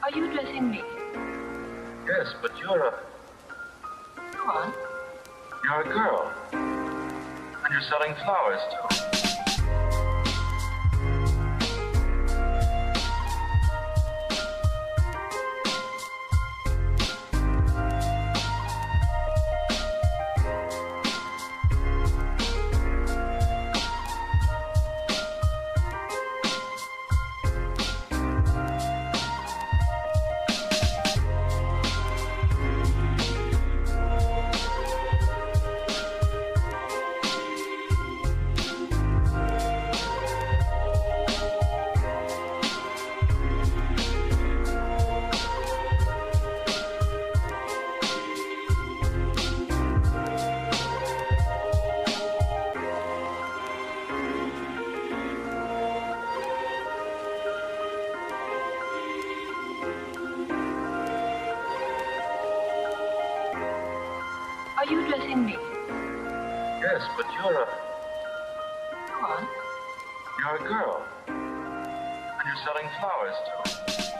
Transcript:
Are you addressing me? Yes, but you're a... Go on. You're a girl. And you're selling flowers, too. Are you addressing me? Yes, but you're a... Go on. You're a girl. And you're selling flowers, too.